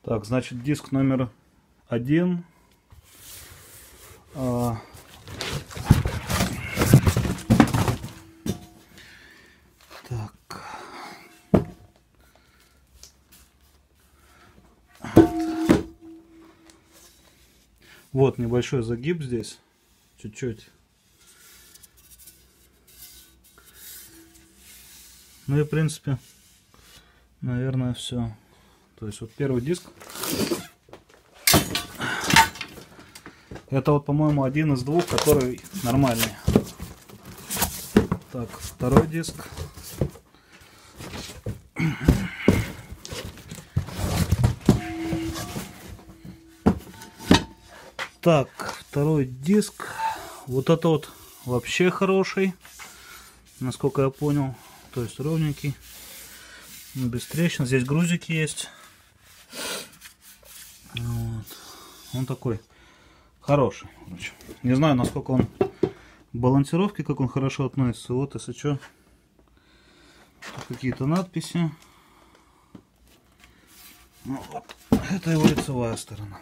Так, значит, диск номер 1. Так. Вот небольшой загиб здесь. Чуть-чуть. Ну и в принципе, наверное, все. То есть вот первый диск. Это вот, по-моему, один из двух, который нормальный. Так, второй диск. Так, второй диск. Вот это вот вообще хороший, насколько я понял. То есть ровненький, без трещин. Здесь грузики есть. Вот. Он такой хороший. Короче. Не знаю, насколько он балансировки, как он хорошо относится. Вот, если что, какие-то надписи. Ну, вот. Это его лицевая сторона.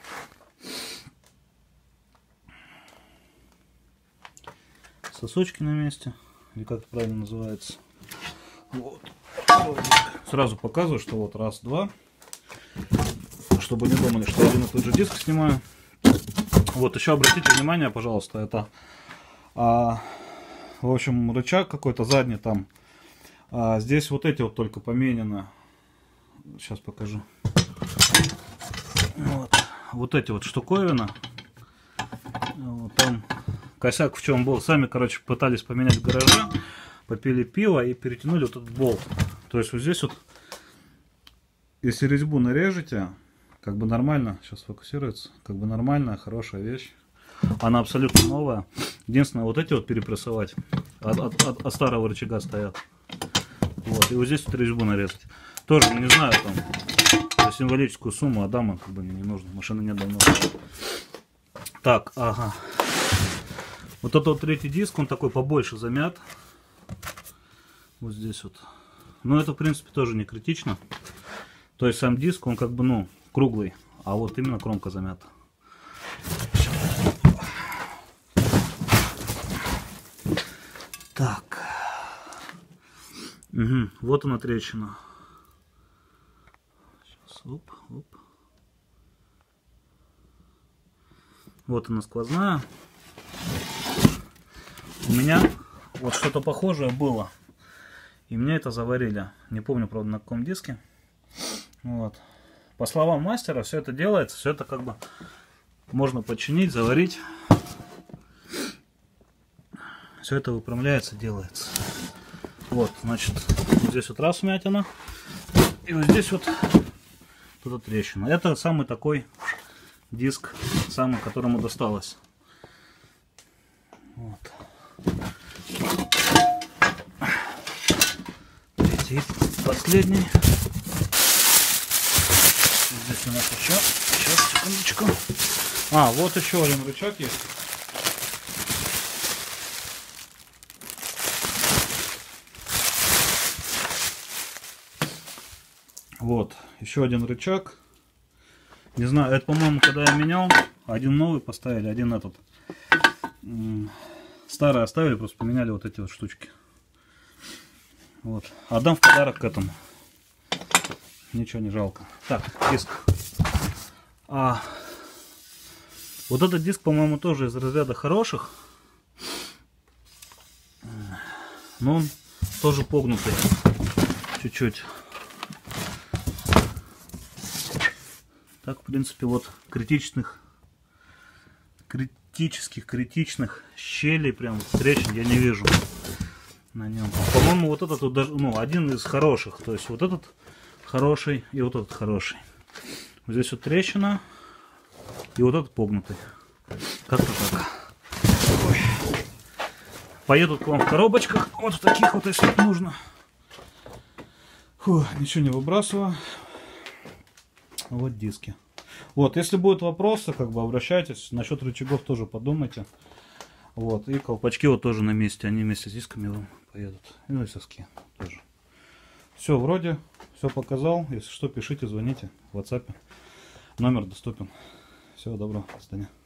Сосочки на месте, или как это правильно называется. Вот. Сразу показываю, что вот раз, два, чтобы не думали, что один и тот же диск снимаю. Вот еще обратите внимание, пожалуйста, это в общем рычаг какой-то задний там. Здесь вот эти вот только поменены. Сейчас покажу. Вот эти вот штуковины. Вот там косяк в чем был. Сами, короче, пытались поменять в гараже, попили пиво и перетянули вот этот болт. То есть вот здесь вот, если резьбу нарежете, как бы нормально, сейчас фокусируется, как бы нормальная, хорошая вещь. Она абсолютно новая. Единственное, вот эти вот перепрессовать от старого рычага стоят. Вот, и вот здесь вот резьбу нарезать. Тоже, не знаю, там, за символическую сумму отдам, как бы не нужно, машины нет давно. Так, ага. Вот этот вот третий диск, он такой побольше замят. Вот здесь вот. Но это, в принципе, тоже не критично. То есть сам диск, он как бы, ну, круглый. А вот именно кромка замята. Так. Угу. Вот она трещина. Сейчас, оп, оп. Вот она сквозная. У меня вот что-то похожее было. И мне это заварили. Не помню, правда, на каком диске. Вот. По словам мастера, все это делается. Все это как бы можно починить, заварить. Все это выпрямляется, делается. Вот, значит, вот здесь вот раз вмятина. И вот здесь вот тут трещина. Это самый такой диск, самый, которому досталось. Вот. Третий, последний. Здесь у нас еще. Сейчас, секундочку. Вот еще один рычаг есть. Вот, еще один рычаг. Не знаю, это, по-моему, когда я менял, один новый поставили, один этот. Старый оставили, просто поменяли вот эти вот штучки. Вот. Отдам в подарок к этому. Ничего не жалко. Так, диск. Вот этот диск, по-моему, тоже из разряда хороших. Но он тоже погнутый. Чуть-чуть. Так, в принципе, вот критичных щелей, прям трещин я не вижу на нем. По-моему, вот этот вот даже, ну, один из хороших. То есть вот этот хороший и вот этот хороший. Вот здесь вот трещина и вот этот погнутый. Как-то так. Ой. Поедут к вам в коробочках, вот в таких вот, если нужно. Фу, ничего не выбрасываю. Вот диски. Вот, если будут вопросы, как бы обращайтесь. Насчет рычагов тоже подумайте. Вот, и колпачки вот тоже на месте. Они вместе с дисками вам поедут. Ну и соски тоже. Все, вроде все показал. Если что, пишите, звоните в WhatsApp. Номер доступен. Всего доброго, до свидания.